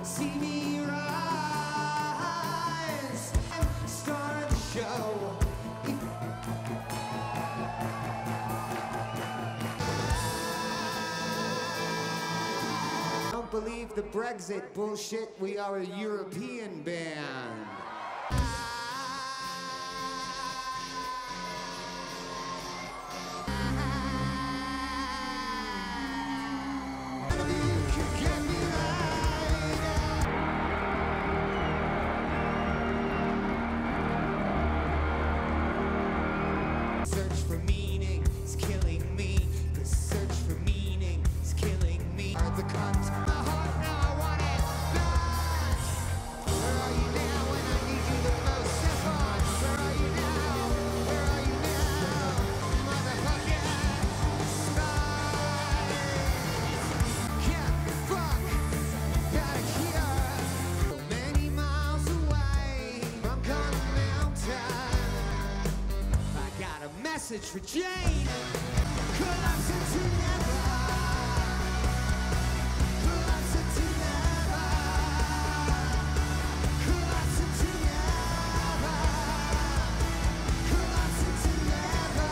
see me rise. Start the show. Don't believe the Brexit bullshit. We are a European band. Search for meaning is killing me. The search for meaning is killing me. The cunt. My heart now, I want it back. Where are you now when I need you the most? Stefan, where are you now? Where are you now? Motherfucker. Can't fuck. Got a cure. So many miles away from Gun Mountain. I got a message for Jane. Collapsing to never. Collapsing to never. Collapsing to never. Collapsing to never.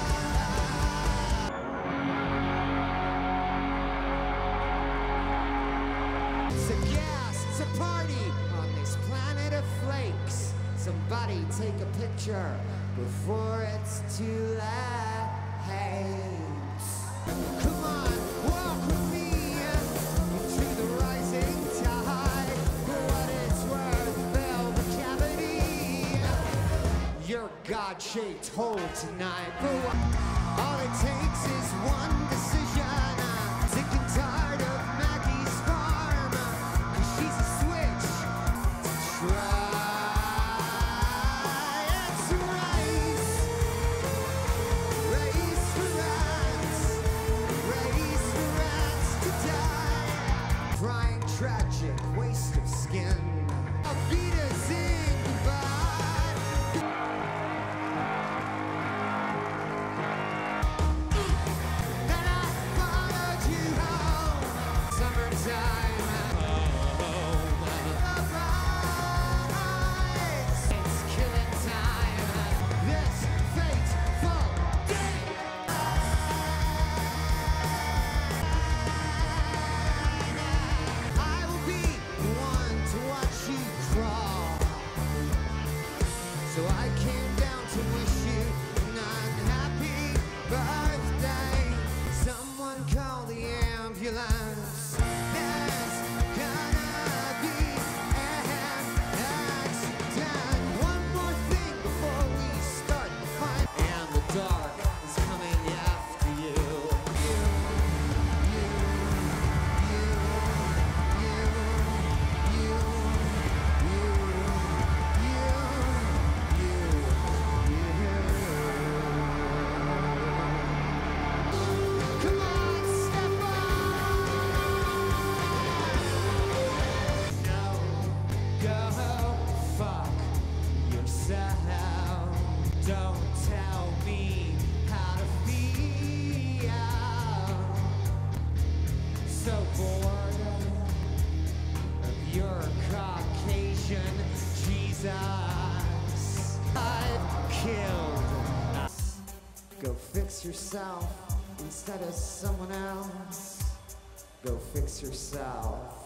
It's a gas, it's a party on this planet of flakes. Somebody take a picture before it's too late. Come on, walk with me into the rising tide. For what it's worth, velvet cavity. Your God-shaped hole tonight. For what all it takes is one decision. Sick and tired of Maggie's farm. 'Cause she's a switch to try. Tragic waste of skin. A beat us in goodbye. Then I followed you home. Summertime. It's killing time. This fateful day. So I came down to wish you an unhappy birthday. Someone call the ambulance. There's gonna be an accident. One more thing before we start the fight. And the dark is coming after you. Don't tell me how to feel. So bored of your Caucasian Jesus. I've killed us. Go fix yourself instead of someone else. Go fix yourself.